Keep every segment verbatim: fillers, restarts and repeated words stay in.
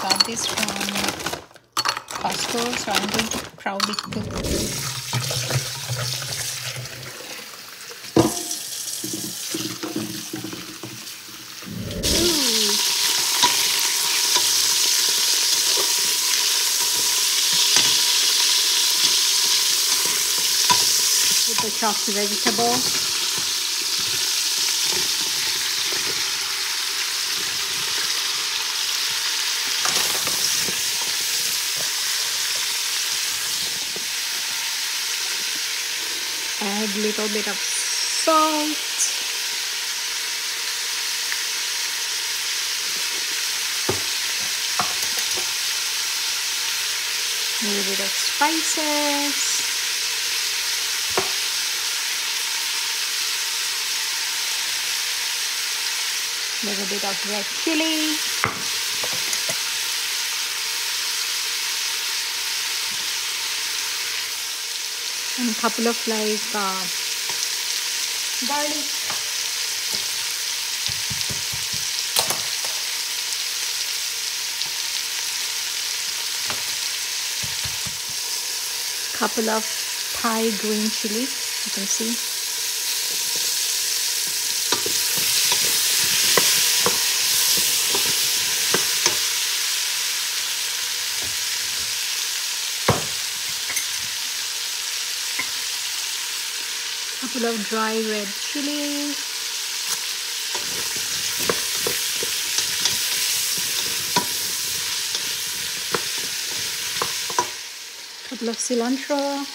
got this from Costco, so I'm going to proudly cook. With the chopped vegetables. Add a little bit of salt. A little bit of spices. A little bit of red chili. And a couple of like uh, garlic. Couple of Thai green chili, you can see. Couple of dry red chili. Couple of cilantro.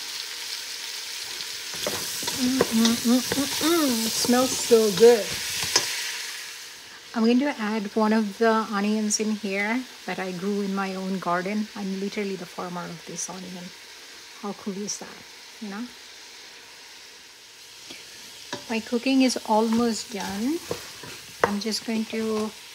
Mm, mm, mm, mm, mm. It smells so good. I'm going to add one of the onions in here that I grew in my own garden. I'm literally the farmer of this onion. How cool is that, you know? My cooking is almost done. I'm just going to